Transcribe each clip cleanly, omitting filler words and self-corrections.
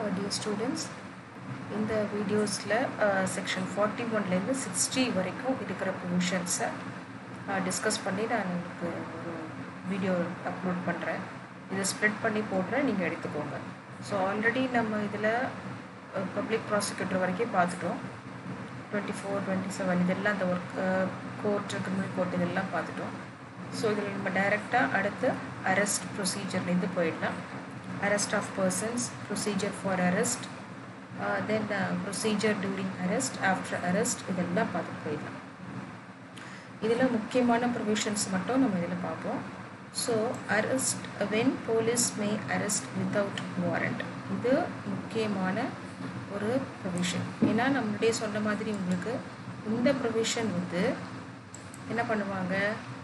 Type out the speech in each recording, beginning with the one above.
Dear students, இந்த வீடியோஸில் section 41லேருந்து 60 வரைக்கும் இருக்கிற ப்ரொவிஷன்ஸை டிஸ்கஸ் பண்ணி நான் உங்களுக்கு ஒரு வீடியோ அப்லோட் பண்ணுறேன். இதை ஸ்ப்ரெட் பண்ணி போடுறேன், நீங்கள் எடுத்துக்கோங்க. ஸோ ஆல்ரெடி நம்ம இதில் பப்ளிக் ப்ராசிக்யூட்டர் வரைக்கும் பார்த்துட்டோம். 24, 27 இதெல்லாம் அந்த ஒர்க் கோர்ட்டு, கிரிமினல் கோர்ட் இதெல்லாம் பார்த்துட்டோம். ஸோ இதில் நம்ம டைரெக்டாக அடுத்து அரெஸ்ட் ப்ரொசீஜர்லேருந்து போயிடலாம். Arrest of persons, procedure for arrest, then procedure during arrest, after arrest இதெல்லாம் பார்த்து போயிடலாம். இதில் முக்கியமான ப்ரொவிஷன்ஸ் மட்டும் நம்ம இதில் பார்ப்போம். So arrest when police may arrest without warrant, இது முக்கியமான ஒரு ப்ரொவிஷன். ஏன்னா நம்மளுடைய சொன்ன மாதிரி உங்களுக்கு இந்த ப்ரொவிஷன் வந்து என்ன பண்ணுவாங்க,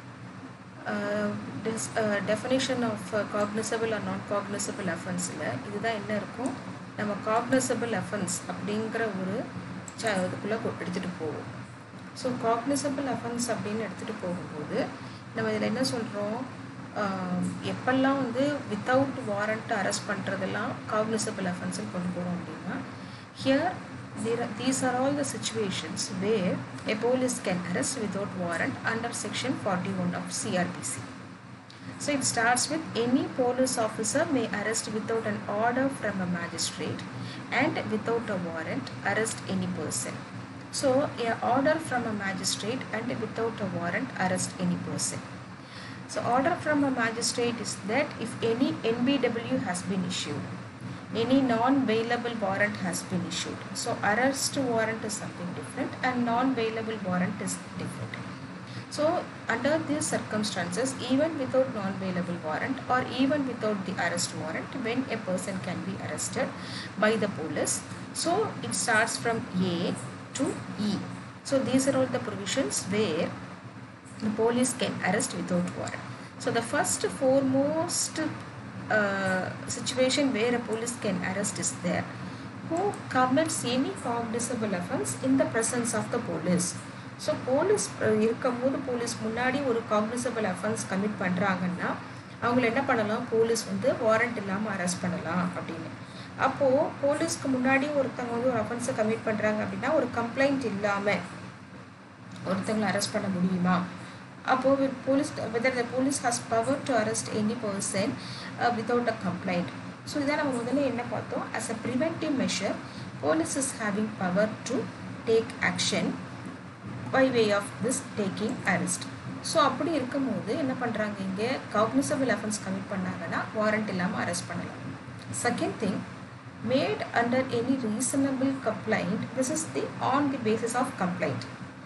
definition of cognizable or non cognizable அஃபென்ஸில் இதுதான் என்ன இருக்கும், நம்ம காக்னிசபிள் அஃபென்ஸ் அப்படிங்கிற ஒரு இதுக்குள்ளே எடுத்துகிட்டு போவோம். ஸோ காக்னிசபிள் அஃபென்ஸ் அப்படின்னு எடுத்துகிட்டு போகும்போது நம்ம இதில் என்ன சொல்கிறோம், எப்பெல்லாம் வந்து வித்தவுட் வாரண்ட் அரெஸ்ட் பண்ணுறதெல்லாம் காக்னிசபிள் அஃபென்ஸுன்னு கொண்டு போகிறோம் அப்படின்னா, here these are all the situations where a police can arrest without warrant under section 41 of CrPC. So it starts with any police officer may arrest without an order from a magistrate and without a warrant arrest any person. So a order from a magistrate and without a warrant arrest any person. So order from a magistrate is that if any NBW has been issued, any non-bailable warrant has been issued. So arrest warrant is something different and non-bailable warrant is different. So under these circumstances, even without non-bailable warrant or even without the arrest warrant, when a person can be arrested by the police, so it starts from A to E. So these are all the provisions where the police can arrest without warrant. So the first foremost situation where a police can arrest is there who commits any cognizable offense in the presence of the police. So police இருக்கும்போது police முன்னாடி ஒரு cognisable offence commit பண்ணுறாங்கன்னா அவங்கள என்ன பண்ணலாம், police வந்து warrant இல்லாமல் arrest பண்ணலாம் அப்படின்னு. அப்போது போலீஸ்க்கு முன்னாடி ஒருத்தவங்க வந்து ஒரு அஃபென்ஸை கமிட் பண்ணுறாங்க அப்படின்னா ஒரு கம்ப்ளைண்ட் இல்லாமல் ஒருத்தவங்களை அரெஸ்ட் பண்ண முடியுமா? அப்போது police, whether the police has power to arrest any person without a complaint. So இதான் நம்ம முதல்ல என்ன பார்த்தோம், as a preventive measure police is having power to take action by way of this taking arrest. So அப்படி இருக்கும்போது என்ன பண்ணுறாங்க, இங்கே காக்னிசபிள் அஃபென்ஸ் கமிட் பண்ணாங்கன்னா வாரண்ட் இல்லாமல் அரெஸ்ட் பண்ணலாம். Second thing, made under any reasonable complaint, this is the on the basis of complaint,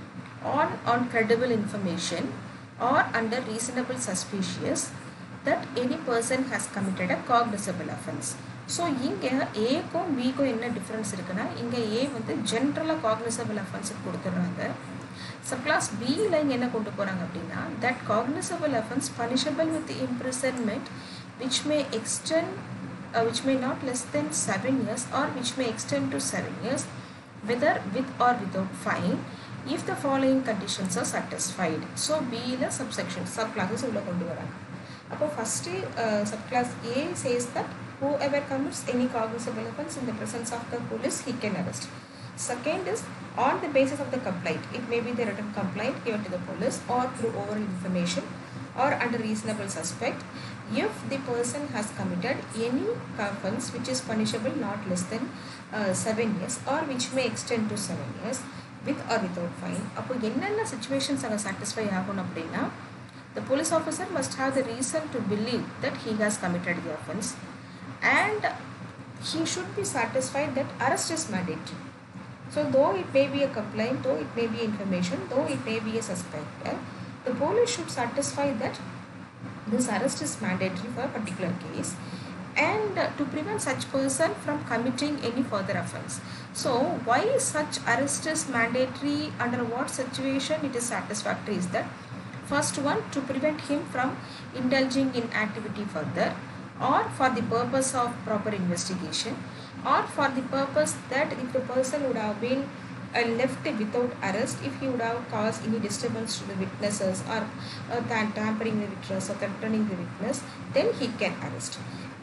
on credible information or under reasonable suspicious that any person has committed a cognizable offense. So இங்கே ஏக்கும் பிக்கும் என்ன difference இருக்குன்னா, இங்கே ஏ வந்து ஜென்ரலாக cognisable அஃபென்ஸுக்கு கொடுத்துட்றாங்க. Subclass பியில் இங்கே என்ன கொண்டு போகிறாங்க அப்படின்னா, that cognizable offence punishable with imprisonment which may extend which may not less than 7 years or which may extend to 7 years whether with or without fine if the following conditions are satisfied. So Bல subsection subclasses உள்ள கொண்டு வராங்க. அப்போ first subclass A says that whoever commits any cognizable offense in the presence of the police he can arrest. Second is on the basis of the complaint. It may be the written complaint given to the police or through oral information or under reasonable suspect if the person has committed any offense which is punishable not less than 7 years or which may extend to 7 years with or without fine. அப்போ என்னென்ன situations அங்கே satisfy ஆகணும் அப்படின்னா, the police officer must have the reason to believe that he has committed the offense and he should be satisfied that arrest is mandatory. So though it may be a complaint, though it may be information, though it may be a suspect, the police should satisfy that this arrest is mandatory for a particular case and to prevent such person from committing any further offense. So why such arrest is mandatory, under what situation it is satisfactory is that first one, to prevent him from indulging in activity further or for the purpose of proper investigation or for the purpose that if the person would have been left without arrest, if he would have caused any disturbance to the witnesses or tampering the witness or threatening the witness, then he can arrest.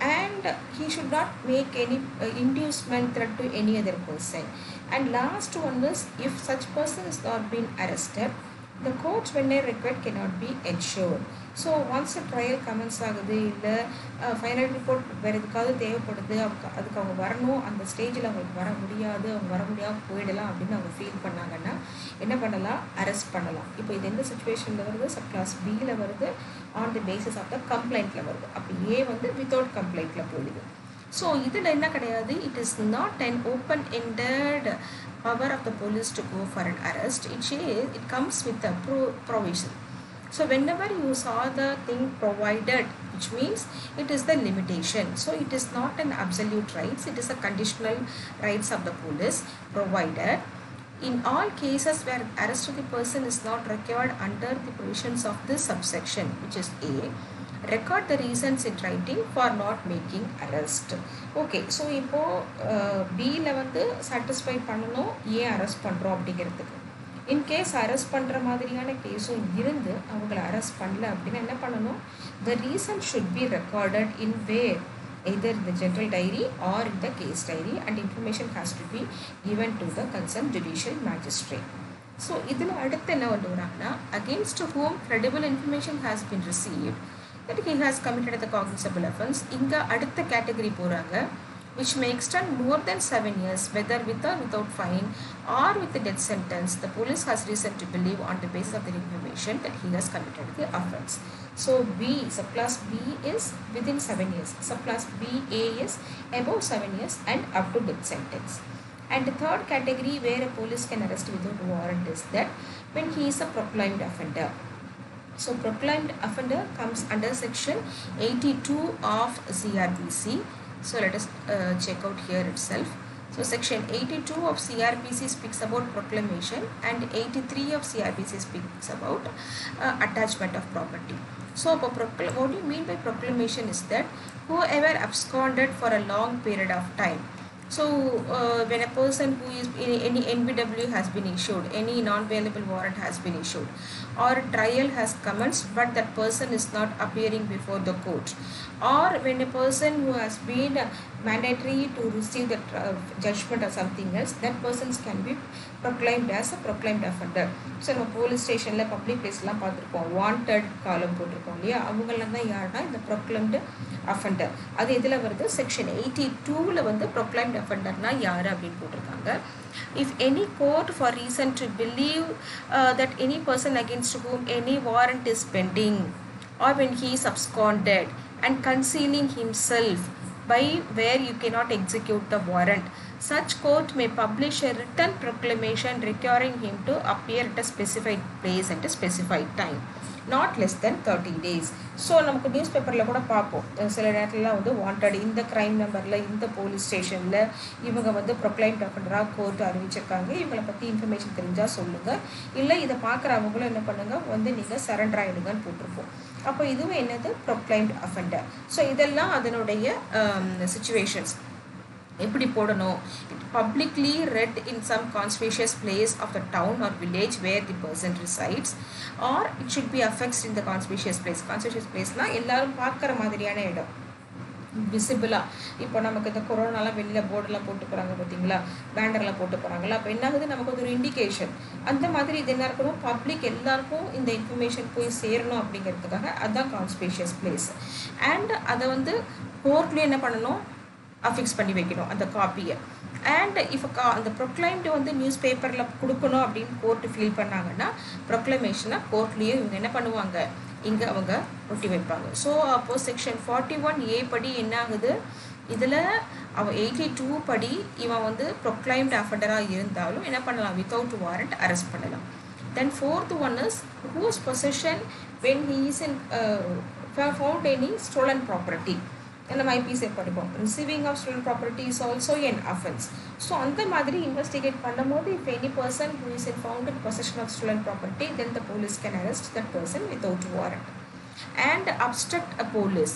and he should not make any inducement threat to any other person. And last one is, if such person is not been arrested, the court when they required cannot be ensured. So once a trial commence ஆகுது இல்லை final report வேறு எதுக்காவது தேவைப்படுது, அதுக்கு அவங்க வரணும், அந்த ஸ்டேஜில் அவங்களுக்கு வர முடியாது, அவங்க வர முடியாமல் போயிடலாம் அப்படின்னு அவங்க ஃபீல் பண்ணாங்கன்னா என்ன பண்ணலாம், அரெஸ்ட் பண்ணலாம். இப்போ இது எந்த சுச்சுவேஷனில் வருது, சப் கிளாஸ் பியில் வருது, on the basis of the கம்ப்ளைண்ட்டில் வருது. அப்போ ஏ வந்து வித்தவுட் கம்ப்ளைண்ட்டில் போயிடுது. ஸோ இதில் என்ன கிடையாது, it is not an open-ended power of the police to go for an arrest. It comes with a provision. So whenever you saw the thing provided, which means it is the limitation. So it is not an absolute rights, it is a conditional rights of the police provided. In all cases where arrest of the person is not required under the provisions of this subsection, which is A, record the reasons in writing for not making arrest. Okay, so இப்போ Bல வந்து satisfy பண்ணணும் ஏன் arrest பண்ணுறோம் அப்படிங்கிறதுக்கு. In case arrest பண்ணுற மாதிரியான கேஸும் இருந்து அவங்கள அரெஸ்ட் பண்ணல அப்படின்னா என்ன பண்ணணும், the reason should be recorded in where, either in the general diary or in the case diary, and information has to be given to the concerned judicial magistrate. So இதில் அடுத்து என்ன வந்துறாங்கன்னா, against whom credible information has been received that he has committed the cognizable offense. இங்கே அடுத்த category போகிறாங்க, which may extend more than 7 years, whether with or without fine or with the death sentence, the police has reason to believe on the basis of the information that he has committed the offense. So B, subclass B is within 7 years, subclass BA is above 7 years and up to death sentence. And the third category where a police can arrest without warrant is that when he is a proclaimed offender. So proclaimed offender comes under section 82 of CrPC. So let us check out here itself. So section 82 of CrPC speaks about proclamation and 83 of CrPC speaks about attachment of property. So what do you mean by proclamation is that whoever absconded for a long period of time. So when a person who is any NBW has been issued, any non-bailable warrant has been issued, or trial has commenced but that person is not appearing before the court, or when a person who has been mandatory to receive the judgment or something else, that persons can be proclaimed as a proclaimed offender. So நம்ம police ஸ்டேஷனில் public பிளேஸ்லாம் பார்த்துருப்போம், wanted காலம் போட்டிருக்கோம் இல்லையா, அவங்களாம் தான் யாருன்னா இந்த proclaimed offender. அது எதில் வருது, செக்ஷன் 82ல் வந்து proclaimed offenderனா யார் அப்படின்னு போட்டிருக்காங்க. If any court for reason to believe that any person against whom any warrant is pending, or when he is absconded and concealing himself by where you cannot execute the warrant, such court may publish a written proclamation requiring him to appear at a specified place at a specified time, not less than 30 days. So நமக்கு news பேப்பரில் கூட பார்ப்போம், சில நேரத்துலலாம் வந்து wanted இந்த crime நம்பரில் இந்த போலீஸ் ஸ்டேஷனில் இவங்க வந்து ப்ரொக்ளைம்ட் அஃபெண்டராக கோர்ட்டு அறிவிச்சிருக்காங்க, இவங்களை பற்றி இன்ஃபர்மேஷன் தெரிஞ்சால் சொல்லுங்கள், இல்லை இதை பார்க்குறவங்களும் என்ன பண்ணுங்கள் வந்து நீங்கள் சரண்டர் ஆகிடுங்கன்னு போட்டிருப்போம். அப்போ இதுவும் என்னது, ப்ரொக்ளைம்ட் அஃபெண்டர். ஸோ இதெல்லாம் அதனுடைய சிச்சுவேஷன்ஸ். எப்படி போடணும், it publicly read in some conspicuous place of the town or village where the person resides, or it should be affixed in the conspicuous place. Conspicuous placeனா எல்லாரும் பார்க்குற மாதிரியான இடம், விசிபிளாக. இப்போ நமக்கு இந்த கொரோனாலாம் வெளியில் போர்டெலாம் போட்டு போகிறாங்க பார்த்தீங்களா, பேண்டர்லாம் போட்டு போகிறாங்களா, அப்போ என்ன ஆகுது, நமக்கு அது ஒரு இண்டிகேஷன். அந்த மாதிரி இது என்ன இருக்கணும், பப்ளிக் எல்லாருக்கும் இந்த இன்ஃபர்மேஷன் போய் சேரணும் அப்படிங்கிறதுக்காக அதுதான் கான்ஸ்பிஷியஸ் பிளேஸ். அண்ட் அதை வந்து கோர்ட்லேயே என்ன பண்ணணும், அஃபிக்ஸ் பண்ணி வைக்கணும் அந்த காப்பியை. அண்ட் இப்போ அந்த ப்ரொக்ளைம்டு வந்து நியூஸ் பேப்பரில் கொடுக்கணும் அப்படின்னு கோர்ட்டு ஃபீல் பண்ணாங்கன்னா ப்ரொக்ளமேஷனாக கோர்ட்லேயே இவங்க என்ன பண்ணுவாங்க, இங்கே அவங்க ஒட்டி வைப்பாங்க. ஸோ அப்போது செக்ஷன் 41A படி என்ன ஆகுது, இதில் அவன் 82 படி இவன் வந்து ப்ரொக்ளைம்டு அஃபெண்டராக இருந்தாலும் என்ன பண்ணலாம், வித்தவுட் வாரண்ட் அரெஸ்ட் பண்ணலாம். Then fourth one is whose possession when he is in found any stolen property. நம்ம ஐபிசி படிப்போம், receiving of stolen property is also an offence. So அந்த மாதிரி இன்வெஸ்டிகேட் பண்ணும்போது if any person who is in found in possession of stolen property, then the police can arrest that person without warrant. And obstruct a police.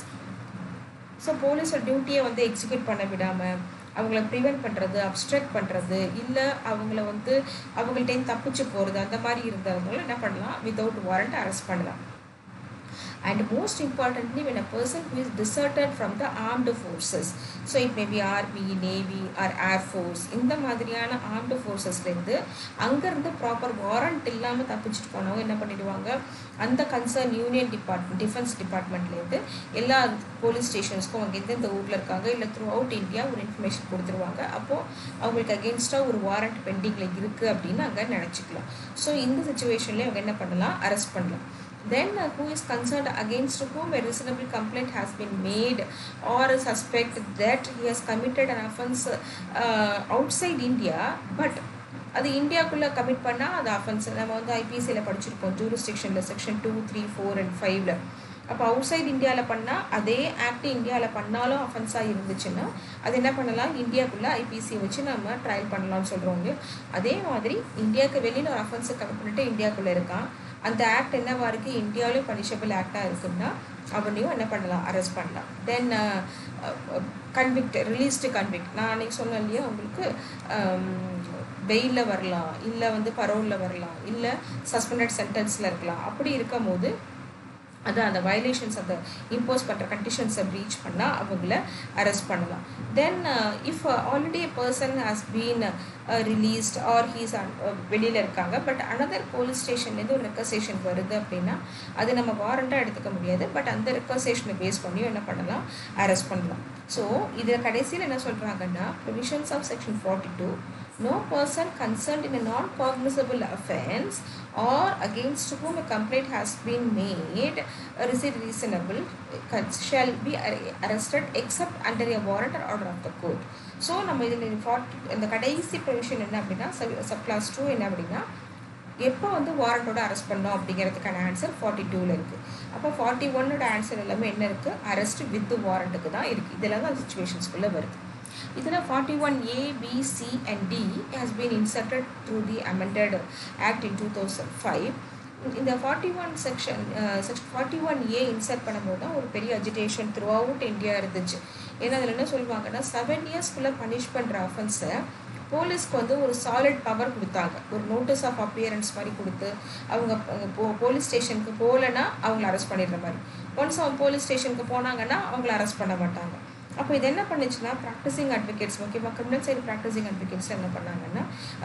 So போலீஸோட டியூட்டியை வந்து execute பண்ண விடாமல் அவங்கள prevent பண்ணுறது, அப்ஸ்ட்ரக்ட் பண்ணுறது, இல்லை அவங்கள வந்து அவங்கள்ட்டேருந்து தப்பிச்சு போகிறது, அந்த மாதிரி இருந்தவங்களும் என்ன பண்ணலாம், வித்தவுட் வாரண்ட் அரெஸ்ட் பண்ணலாம். and most importantly when a person who is deserted from the armed forces, so it may be army, navy or air force, இந்த மாதிரியான armed forcesல இருந்து அங்க இருந்து ப்ராப்பர் வாரண்ட் இல்லாம தப்பிச்சிட்டு போனவங்க என்ன பண்ணிடுவாங்க, அந்த கன்சர்ன் யூனியன் டிபார்ட்மெண்ட் டிஃபென்ஸ் டிபார்ட்மெண்ட்லேருந்து எல்லா போலீஸ் ஸ்டேஷன்ஸ்க்கும் அவங்க எந்தெந்த ஊரில் இருக்காங்க இல்லை த்ரூ அவுட் இந்தியா ஒரு இன்ஃபர்மேஷன் கொடுத்துருவாங்க. அப்போது அவங்களுக்கு அகெயின்ஸ்டாக ஒரு வாரண்ட் பெண்டிங்கில் இருக்குது அப்படின்னு அங்கே நினச்சிக்கலாம். ஸோ இந்த சுச்சுவேஷன்லேயே அவங்க என்ன பண்ணலாம், அரெஸ்ட் பண்ணலாம். Then who is concerned against whom a reasonable complaint has been made or a suspect that he has committed an offence outside India, but அது இந்தியாவுக்குள்ளே கமிட் பண்ணால் அது அஃபென்ஸ். நம்ம வந்து ஐபிசியில் படிச்சிருப்போம் ஜூரிஸ்டிக்ஷனில் செக்ஷன் 2, 3, 4 and 5ல். அப்போ அவுட் சைட் இந்தியாவில் பண்ணால் அதே ஆக்ட் இந்தியாவில் பண்ணாலும் அஃபென்ஸாக இருந்துச்சுன்னா அது என்ன பண்ணலாம், இந்தியாவுக்குள்ளே ஐபிசி வச்சு நம்ம ட்ரையல் பண்ணலாம்னு சொல்கிறோங்க. அதே மாதிரி இந்தியாவுக்கு வெளியில் ஒரு அஃபென்ஸை கமிட் பண்ணிட்டு இந்தியாவுக்குள்ளே இருக்கான், அந்த ஆக்ட் என்னவா இருக்குது, இந்தியாவிலையும் பனிஷபிள் ஆக்டாக இருக்குன்னா அவனையும் என்ன பண்ணலாம், அரெஸ்ட் பண்ணலாம். தென் கன்விக்ட், ரிலீஸ்டு கன்விக்ட், நான் அன்றைக்கி சொன்னேன் இல்லையா உங்களுக்கு, பெயிலில் வரலாம், இல்லை வந்து பரோலில் வரலாம், இல்லை சஸ்பெண்டட் சென்டென்ஸில் இருக்கலாம். அப்படி இருக்கும் போது அது அந்த வயலேஷன்ஸ் அந்த இம்போஸ் பண்ணுற கண்டிஷன்ஸை ப்ரீச் பண்ணால் அவங்கள அரெஸ்ட் பண்ணலாம். Then if already a person has been released or he's வெளியில் இருக்காங்க, பட் அனதர் போலீஸ் ஸ்டேஷன்லேருந்து ஒரு ரெக்கசேஷன் வருது அப்படின்னா அது நம்ம வாரண்ட்டாக எடுத்துக்க முடியாது, பட் அந்த ரெக்கசேஷனை பேஸ் பண்ணியும் என்ன பண்ணலாம், அரெஸ்ட் பண்ணலாம். ஸோ இதில் கடைசியில் என்ன சொல்கிறாங்கன்னா, provisions of section 42, no person concerned in a non-cognizable offence or against whom a complaint has been made is it reasonable shall be arrested except under a warrant or order of the court. So நம்ம இதில் இந்த கடைசி provision என்ன அப்படின்னா, sub clause 2 என்ன அப்படின்னா, எப்போ வந்து வாரண்டோட அரெஸ்ட் பண்ணோம் அப்படிங்கிறதுக்கான ஆன்சர் 42ல் இருக்குது. அப்போ 41ஓட ஆன்சர் எல்லாமே என்ன இருக்குது, அரெஸ்ட் வித் வாரண்ட்டுக்கு தான் இருக்குது. இதெல்லாம் தான் சுச்சுவேஷன்ஸ்குள்ளே வருது. இதில் 41A, B, C and D has been inserted through the amended act in 2005. இந்த 41 செக்ஷன் 41A இன்சர்ட் பண்ணும்போது தான் ஒரு பெரிய அஜிடேஷன் த்ரூ அவுட் இந்தியா இருந்துச்சு. ஏன்னா அதில் என்ன சொல்லுவாங்கன்னா, 7 இயர்ஸ்க்குள்ளே பனிஷ் பண்ணுற அஃபென்ஸை போலீஸ்க்கு வந்து ஒரு சாலிட் பவர் கொடுத்தாங்க, ஒரு நோட்டீஸ் ஆஃப் அப்பியரன்ஸ் மாதிரி கொடுத்து அவங்க போலீஸ் ஸ்டேஷனுக்கு போகலன்னா அவங்கள அரெஸ்ட் பண்ணிடுற மாதிரி. ஒன்ஸ் அவங்க போலீஸ் ஸ்டேஷனுக்கு போனாங்கன்னா அவங்கள அரெஸ்ட் பண்ண மாட்டாங்க. அப்போ இது என்ன பண்ணுச்சுன்னா, ப்ராக்டிசிங் அட்வொகேட்ஸ், முக்கியமாக கிரிமினல் சைடு ப்ராக்டிசிங் அட்வொகேட்ஸ் என்ன பண்ணாங்கன்னா,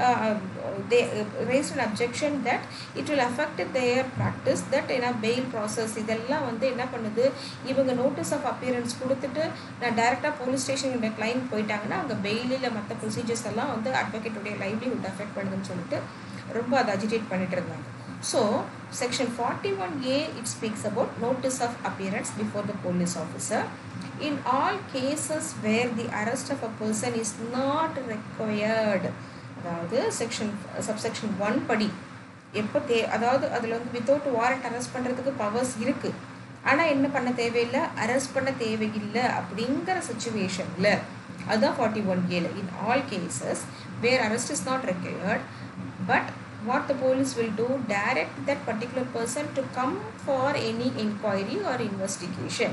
they raised an objection that it will affect their practice that ஏன்னா பெயில் ப்ராசஸ் இதெல்லாம் வந்து என்ன பண்ணுது, இவங்க நோட்டீஸ் ஆஃப் அப்பியரன்ஸ் கொடுத்துட்டு நான் டைரெக்டாக போலீஸ் ஸ்டேஷன் கிளைண்ட் போயிட்டாங்கன்னா அவங்க பெயிலில் மற்ற ப்ரொசீஜர்ஸ் எல்லாம் வந்து அட்வொகேட்டுடைய லைவ்லிஹுட் அஃபெக்ட் பண்ணுதுன்னு சொல்லிட்டு ரொம்ப அதை அஜிடேட் பண்ணிட்டு இருந்தாங்க. So, section 41A, it speaks about notice of appearance before the police officer. In all cases where the arrest of a person is not required, அதாவது subsection 1 படி எப்போ அதாவது அதில் வந்து வித்தவுட் வாரண்ட் அரெஸ்ட் பண்ணுறதுக்கு பவர்ஸ் இருக்குது, ஆனால் என்ன பண்ண தேவையில்லை, அரெஸ்ட் பண்ண தேவையில்லை அப்படிங்கிற சுச்சுவேஷனில் அதுதான் 41Aல. In all cases where arrest is not required, but what the police will do, direct that particular person to come for any inquiry or investigation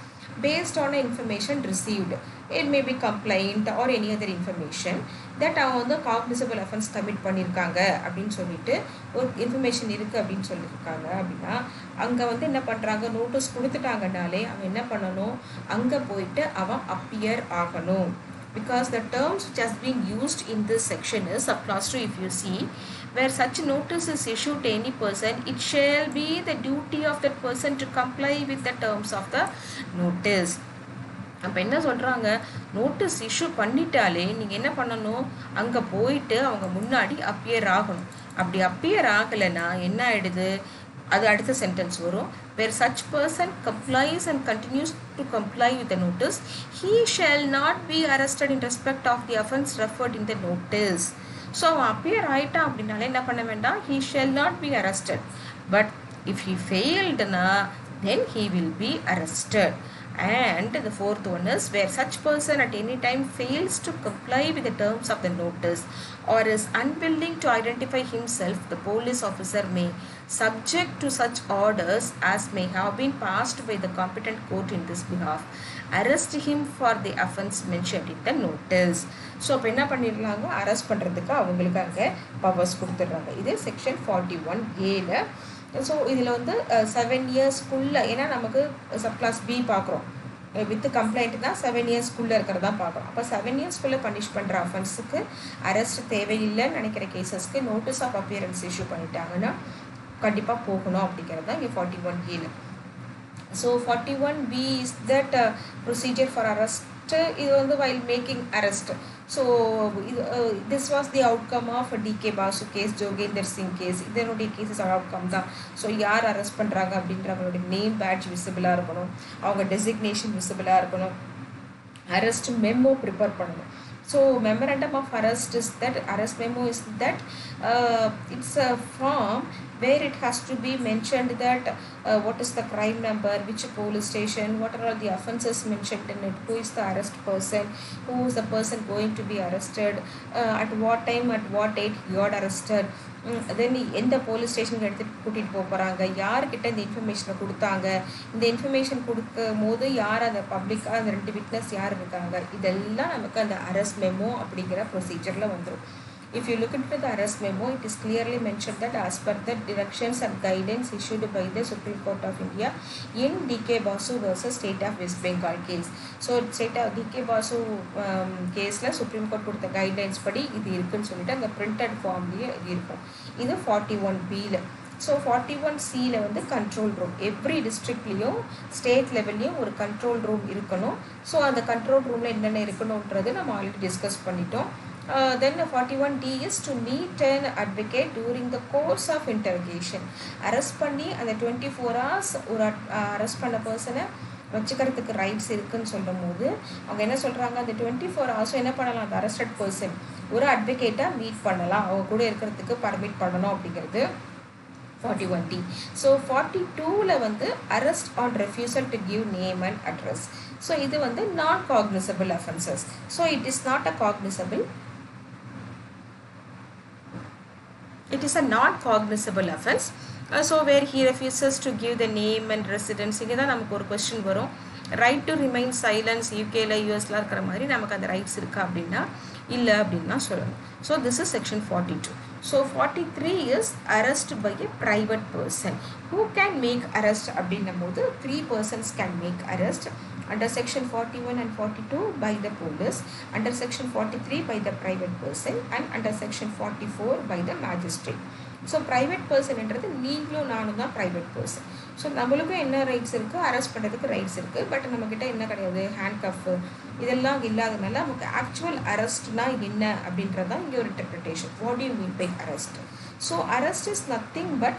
based on information received. It may be complaint or any other information that அவங்க வந்து cognizable offense commit பண்ணியிருக்காங்க அப்படின்னு சொல்லிட்டு ஒரு information இருக்குது அப்படின்னு சொல்லியிருக்காங்க அப்படின்னா அங்கே வந்து என்ன பண்ணுறாங்க, நோட்டீஸ் கொடுத்துட்டாங்கனாலே அவன் என்ன பண்ணணும், அங்கே போயிட்டு அவன் அப்பியர் ஆகணும். Because the terms which has been used in this section is subclass 2, if you see, where such notice is issued to any person, it shall be the duty of that person to comply with the terms of the notice. அப்போ என்ன சொல்கிறாங்க, notice issue பண்ணிட்டாலே நீங்கள் என்ன பண்ணணும், அங்கே போயிட்டு அவங்க முன்னாடி அப்பியர் ஆகணும். அப்படி அப்பியர் ஆகலைன்னா என்ன ஆகிடுது, அது அடுத்த சென்டென்ஸ் வரும், where such person complies and continues to comply with the notice, he shall not be arrested in respect of the offence referred in the notice. So அவன் அப்பியர் ஆகிட்டான் அப்படின்னாலே என்ன பண்ண வேண்டாம், he shall not be arrested, but if he failedனா then he will be arrested. And the fourth one is where such person at any time fails to comply with the terms of the notice or is unwilling to identify himself, the police officer may, subject to such orders as may have been passed by the competent court in this behalf, arrest him for the offence mentioned in the notice. So அப்போ என்ன பண்ணிடலாங்க, arrest பண்ணுறதுக்கு அவங்களுக்கு அங்கே powers கொடுத்துட்றாங்க. இது section 41Aல so இதில் வந்து 7 இயர்ஸ்க்குள்ளே, ஏன்னா நமக்கு சப்கிளாஸ் பி பார்க்குறோம், வித் கம்ப்ளைண்ட் தான் 7 இயர்ஸ்க்குள்ளே இருக்கிறதா பார்க்குறோம். அப்போ 7 இயர்ஸ்க்குள்ளே பனிஷ் பண்ணுற அஃபென்ஸுக்கு அரெஸ்ட் தேவையில்லைன்னு நினைக்கிற கேசஸ்க்கு நோட்டீஸ் ஆஃப் அப்பியரன்ஸ் இஷ்யூ பண்ணிட்டாங்கன்னா கண்டிப்பாக போகணும் அப்படிங்கிறது தான் இங்கே 41A. So 41B is that procedure for arrest. இது வந்து while making arrest. ஸோ இது this was the outcome of DK Basu case, Joginder Singh case. இதனுடைய கேசஸ் அவுட்கம் தான். ஸோ யார் அரெஸ்ட் பண்ணுறாங்க அப்படின்றவங்களுடைய நேம் பேட்ச் விசிபிளாக இருக்கணும், அவங்க டெசிக்னேஷன் விசிபிளாக இருக்கணும், அரெஸ்ட் மெமோ ப்ரிப்பேர் பண்ணணும். So memorandum of arrest is that, arrest memo is that it's a form where it has to be mentioned that what is the crime number, which police station, what are all the offences mentioned in it, who is the arrest person, who is the person going to be arrested, at what time, at what date he got arrested, then எந்த police ஸ்டேஷனுக்கு எடுத்துகிட்டு கூட்டிகிட்டு போகிறாங்க, யார்கிட்ட இந்த இன்ஃபர்மேஷனை கொடுத்தாங்க, இந்த இன்ஃபர்மேஷன் கொடுக்கும் போது யார் அந்த பப்ளிக்காக அந்த 2 விட்னஸ் யார் இருக்காங்க, இதெல்லாம் நமக்கு அந்த அரெஸ்ட் மெமோ அப்படிங்கிற ப்ரொசீஜரில் வந்துடும். If you look into the arrest memo, it is clearly mentioned that as per the directions and guidance issued by the Supreme Court of India in DK Basu versus State of West Bengal case. So State of DK Basu case la Supreme Court கொடுத்த guidelines படி இது இருக்குன்னு சொல்லிட்டு அந்த printed formலயே இருக்கும். இது 41B. So 41C வந்து control room, every டிஸ்ட்ரிக்ட்லேயும் ஸ்டேட் லெவல்லையும் ஒரு கண்ட்ரோல் ரூம் இருக்கணும். ஸோ அந்த கண்ட்ரோல் ரூமில் என்னென்ன இருக்கணுன்றது நம்ம ஆல்ரெடி டிஸ்கஸ் பண்ணிட்டோம். Then 41D is to meet an advocate during the course of interrogation. Arrest பண்ணி அந்த 24 hours ஒரு அரெஸ்ட் பண்ண பர்சனை வச்சுக்கிறதுக்கு ரைட்ஸ் இருக்குன்னு சொல்லும் போது அவங்க என்ன சொல்கிறாங்க, அந்த 24 hours என்ன பண்ணலாம், அந்த அரெஸ்டட் பர்சன் ஒரு அட்வொகேட்டை மீட் பண்ணலாம், அவங்க கூட இருக்கிறதுக்கு பர்மிட் பண்ணணும் அப்படிங்கிறது 41D. ஸோ 42 வந்து arrest on refusal to give name and address. So இது வந்து non cognizable offences. So it is not a cognizable, it is a non-cognizable offense. So where he refuses to give the name and residence, இங்கே தான் நமக்கு ஒரு question வரும், right to remain silence யூகேல யூஎஸ்ல இருக்கிற மாதிரி நமக்கு அந்த ரைட்ஸ் இருக்கா அப்படின்னா இல்லை அப்படின்னா சொல்லணும். So this is section 42. So 43 is arrest by a private person. Who can make arrest அப்படின்னும் போது 3 persons can make arrest under section 41 and 42 by the police, under section 43 by the private person, and under section 44 by the magistrate. So private பர்சன்ன்றது நீங்களும் நானும் தான் private person. So நம்மளுக்கும் என்ன rights இருக்குது, arrest பண்ணுறதுக்கு ரைட்ஸ் இருக்குது, பட் நம்மக்கிட்ட என்ன கிடையாது, ஹேண்ட் கஃப் இதெல்லாம் இல்லாதனால நமக்கு ஆக்சுவல் அரெஸ்ட்னா என்ன அப்படின்றது தான் இங்கே ஒரு interpretation. What you mean by arrest? So arrest is nothing but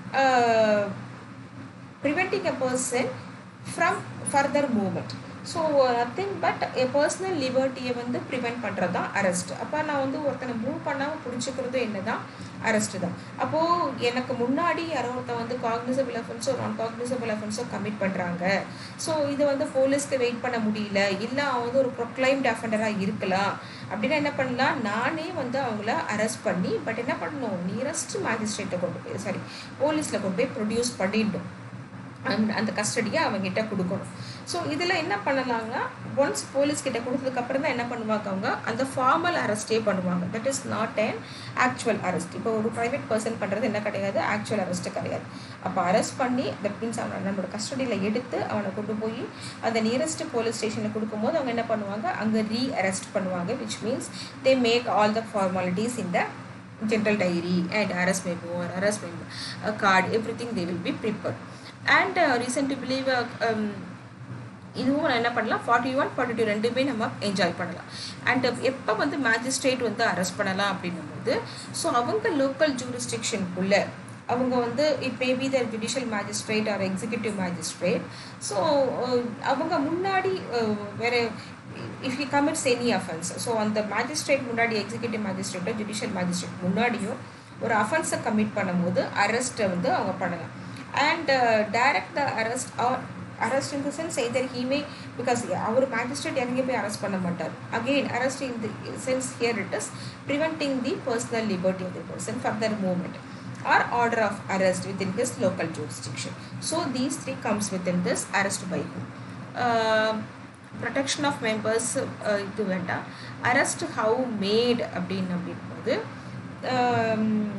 preventing a person from further movement. So nothing but a personal லிபர்ட்டியை வந்து ப்ரிவெண்ட் பண்ணுறது தான் அரெஸ்ட். அப்போ நான் வந்து ஒருத்தனை மூவ் பண்ணாமல் பிடிச்சிக்கிறது என்ன தான் அரெஸ்ட்டு தான். அப்போது எனக்கு முன்னாடி யாரோ ஒருத்தன் வந்து காக்னிசபிள் அஃபென்ஸோ நான் காக்னிசபிள் அஃபென்ஸோ கமிட் பண்ணுறாங்க. ஸோ இது வந்து போலீஸ்க்கு வெயிட் பண்ண முடியல, இல்லை அவன் வந்து ஒரு ப்ரொக்ளைம்ட் அஃபெண்டராக இருக்கலாம் அப்படின்னா என்ன பண்ணலாம், நானே வந்து அவங்கள அரெஸ்ட் பண்ணி, பட் என்ன பண்ணணும், நியரஸ்ட் மேஜிஸ்ட்ரேட்டை கொண்டு போய் போலீஸில் கொண்டு போய் ப்ரொடியூஸ் பண்ணிடணும், அந்த கஸ்டடியை அவங்ககிட்ட கொடுக்கணும். ஸோ இதில் என்ன பண்ணலாங்கன்னா, ஒன்ஸ் போலீஸ்கிட்ட கொடுத்ததுக்கப்புறம் தான் என்ன பண்ணுவாங்க, அவங்க அந்த ஃபார்மல் அரெஸ்டே பண்ணுவாங்க. That is not an actual arrest. இப்போ ஒரு ப்ரைவேட் பர்சன் பண்ணுறது என்ன கிடையாது, ஆக்சுவல் அரெஸ்ட்டு கிடையாது. அப்போ அரெஸ்ட் பண்ணி தட் மீன்ஸ் அவனை நம்மளோட கஸ்டடியில் எடுத்து அவனை கொண்டு போய் அந்த நியரஸ்ட் போலீஸ் ஸ்டேஷனில் கொடுக்கும்போது அவங்க என்ன பண்ணுவாங்க, அங்கே அரெஸ்ட் பண்ணுவாங்க. Which means they make all the formalities in the general diary and arrest memo or arrest memo card, everything they will be prepared. And reason to believe இதுவும் என்ன பண்ணலாம், 41 42 ரெண்டுமே நம்ம என்ஜாய் பண்ணலாம். அண்ட் எப்போ வந்து மேஜிஸ்ட்ரேட் வந்து அரெஸ்ட் பண்ணலாம் அப்படின்னும் போது, ஸோ அவங்க லோக்கல் ஜூரிஸ்டிக்ஷனுக்குள்ளே அவங்க வந்து it may be the judicial magistrate or executive magistrate. So அவங்க முன்னாடி வேறு if he commits any offence, so அந்த மேஜிஸ்ட்ரேட் முன்னாடி எக்ஸிக்யூட்டிவ் மேஜிஸ்ட்ரேட்டோ ஜுடிஷியல் மேஜிஸ்ட்ரேட் முன்னாடியும் ஒரு அஃபென்ஸை கமிட் பண்ணும்போது அரெஸ்ட்டை வந்து அவங்க பண்ணலாம். And direct the arrest or arrest in the sense either he may, because our magistrate எங்கே போய் அரெஸ்ட் பண்ண மாட்டார். again arrest in the sense here it is preventing the personal liberty of the person further movement or order of arrest within his local jurisdiction. So these three comes within this arrest by whom. protection of members இது வேண்டாம். arrest how made அப்படின்னும் போது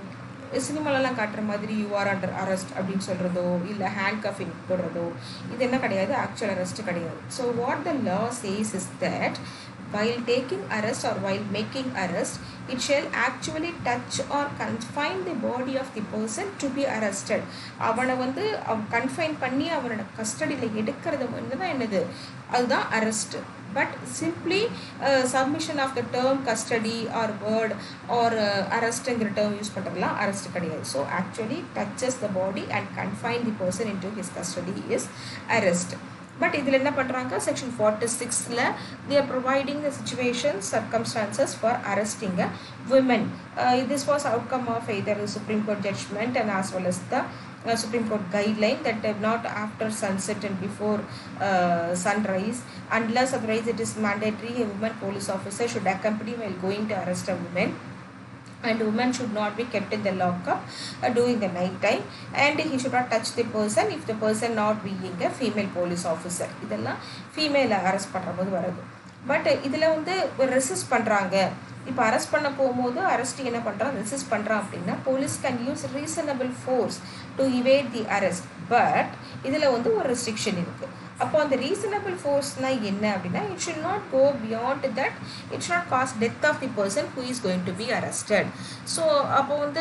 சினிமாலலாம் காட்டுற மாதிரி you are under arrest அப்படின்னு சொல்கிறதோ இல்லை hand கஃபிங் போடுறதோ இது என்ன கிடையாது, ஆக்சுவல் அரெஸ்ட் கிடையாது. So what the law says is that while taking arrest or while making arrest, it shall actually touch or confine the body of the person to be arrested. அவனை வந்து confine பண்ணி அவனோட கஸ்டடியில் எடுக்கிறது வந்து தான் என்னது, அதுதான் arrest. But simply submission of the term custody or word or arrestங்கிற term யூஸ் பண்ணுறதுலாம் அரெஸ்ட் கிடையாது. So actually touches the body and confine the person into his custody is arrest. But இதில் என்ன பண்ணுறாங்க, செக்ஷன் 46ல் they are providing the situations, circumstances for arresting a women. This was outcome of either the Supreme Court judgment and as well as the Supreme Court guideline that not after sunset and before sunrise, unless otherwise it is mandatory, a woman police officer should accompany while going to arrest a woman. And women should not be kept in the lockup during the night time, and he should not touch the person if the person not being a female police officer. இதெல்லாம் female arrest பண்ணுற போது வருது. But இதில் வந்து resist பண்ணுறாங்க. இப்போ arrest பண்ண போகும்போது அரெஸ்ட் என்ன பண்ணுறான், ரெசிஸ்ட் பண்ணுறான் அப்படின்னா police can use reasonable force to evade the arrest. But இதில் வந்து ஒரு ரெஸ்ட்ரிக்ஷன் இருக்குது. அப்போ அந்த ரீசனபிள் ஃபோர்ஸ்னால் என்ன அப்படின்னா, it should not go beyond that, it should not cause death of the person who is going to be arrested. So அப்போ வந்து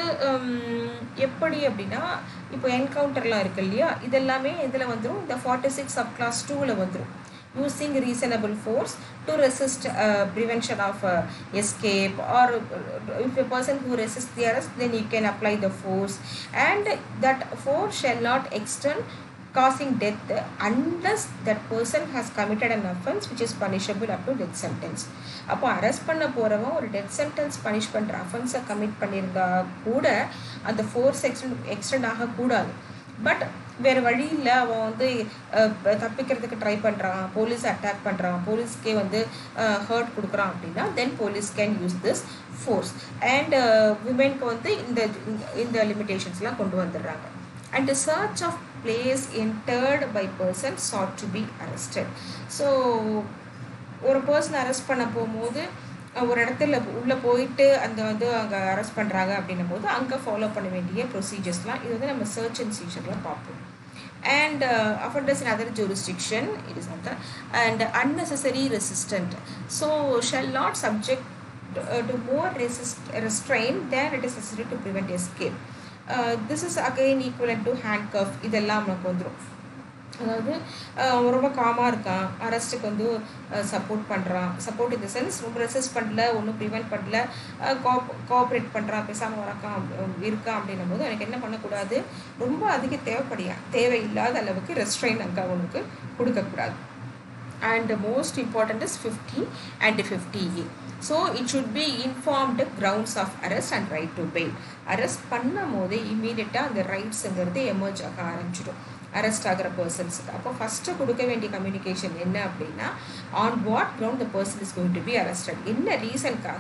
எப்படி அப்படின்னா, இப்போ என்கவுண்டர்லாம் இருக்கு இல்லையா, இதெல்லாமே இதில் வந்துடும், இந்த 46 சப் கிளாஸ் 2ல் வந்துடும். using reasonable force to resist prevention of escape, or if a person who resists the arrest, then you can apply the force, and that force shall not extend causing death unless that person has committed an offense which is punishable up to death sentence. அப்போ arrest பண்ண போகிறவன் ஒரு death sentence punish பண்ணுற அஃபென்ஸை commit பண்ணியிருந்தா கூட அந்த force extend ஆகக்கூடாது. But வேறு வழி இல்லை, அவன் வந்து தப்பிக்கிறதுக்கு ட்ரை பண்ணுறான், போலீஸ் அட்டாக் பண்ணுறான், போலீஸ்க்கே வந்து ஹர்ட் கொடுக்குறான் அப்படின்னா then police can use this force. And விமென்க்கு வந்து இந்த லிமிட்டேஷன்ஸ்லாம் கொண்டு வந்துடுறாங்க. And search of place entered by person sought to be arrested. So ஒரு பர்சன் அரெஸ்ட் பண்ண போகும்போது ஒரு இடத்துல உள்ளே போயிட்டு அந்த வந்து அங்கே அரெஸ்ட் பண்ணுறாங்க அப்படின்னும் போது அங்கே ஃபாலோ பண்ண வேண்டிய ப்ரொசீஜர்ஸ்லாம் இது வந்து நம்ம சர்ச் அண்ட் சீஜரில் பார்ப்போம். And offenders in other jurisdiction, it is not that, and unnecessary resistant, so shall not subject to more restraint than it is necessary to prevent escape. This is again equivalent to handcuff. இதெல்லாம் நமக்கு வந்துடும். அதாவது ரொம்ப காமாக இருக்கான், அரெஸ்ட்டுக்கு வந்து support பண்ணுறான், support இந்த சென்ஸ் ரொம்ப ரெசிஸ்ட் பண்ணல, ஒன்றும் ப்ரிவெண்ட் பண்ணல, கோஆப்ரேட் பண்ணுறான், பேசாமல் இருக்கான் அப்படின்னும் போது எனக்கு என்ன பண்ணக்கூடாது, ரொம்ப அதிக தேவையில்லாத அளவுக்கு ரெஸ்ட்ரெயின் அங்கே அவனுக்கு கொடுக்கக்கூடாது. And most important is 50 and 50A. So it should be informed grounds of arrest and right to bail. Arrest பண்ணும் போது இமீடியட்டாக அந்த ரைட்ஸுங்கிறது எமர்ஜ் ஆக ஆரம்பிச்சிடும் அரெஸ்ட் ஆகிற பர்சன்ஸுக்கு. அப்போ ஃபஸ்ட்டு கொடுக்க வேண்டிய கம்யூனிகேஷன் என்ன அப்படின்னா, on what ground the person is going to be arrested, என்ன ரீசனுக்காக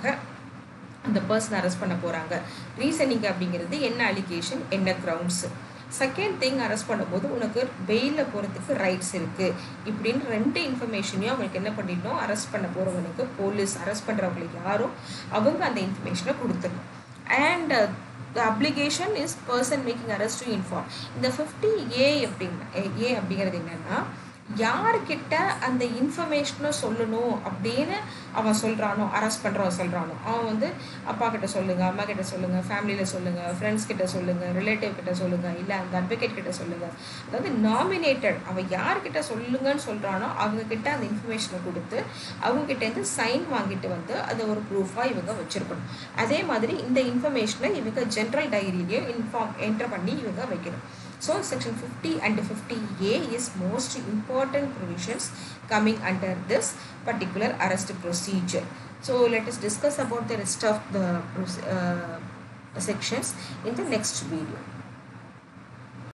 அந்த பர்சன் அரெஸ்ட் பண்ண போகிறாங்க, ரீசனிங் அப்படிங்கிறது என்ன அலிகேஷன், என்ன கிரவுண்ட்ஸு. செகண்ட் திங், அரெஸ்ட் பண்ணும்போது உனக்கு பெயிலில் போகிறதுக்கு ரைட்ஸ் இருக்குது இப்படின்னு 2 இன்ஃபர்மேஷனையும் அவங்களுக்கு என்ன பண்ணிடணும், அரெஸ்ட் பண்ண போகிறவனுக்கு போலீஸ் அரெஸ்ட் பண்ணுறவங்களுக்கு யாரும் அவங்க அந்த இன்ஃபர்மேஷனை கொடுத்துடணும். And the obligation is person making arrest to inform. இந்த 50A அப்படிங்கிறது என்னன்னா, யார்கிட்ட அந்த இன்ஃபர்மேஷனை சொல்லணும் அப்படின்னு அவன் சொல்கிறானோ, அரெஸ்ட் பண்ணுறவன் சொல்கிறானோ, அவன் வந்து அப்பா கிட்ட சொல்லுங்கள், அம்மா கிட்ட சொல்லுங்கள், ஃபேமிலியில் சொல்லுங்கள், ஃப்ரெண்ட்ஸ் கிட்ட சொல்லுங்கள், ரிலேட்டிவ் கிட்ட சொல்லுங்கள், இல்லை அந்த அட்வொகேட் கிட்ட சொல்லுங்கள். அதாவது நாமினேட்டட், அவன் யார்கிட்ட சொல்லுங்கன்னு சொல்கிறானோ அவங்கக்கிட்ட அந்த இன்ஃபர்மேஷனை கொடுத்து அவங்ககிட்டேருந்து சைன் வாங்கிட்டு வந்து அதை ஒரு ப்ரூஃபாக இவங்க வச்சுருக்கணும். அதே மாதிரி இந்த இன்ஃபர்மேஷனை இவங்க ஜென்ரல் டைரியிலையும் என்டர் பண்ணி இவங்க வைக்கணும். So section 50 and 50A is most important provisions coming under this particular arrest procedure. So let us discuss about the rest of the sections in the next video.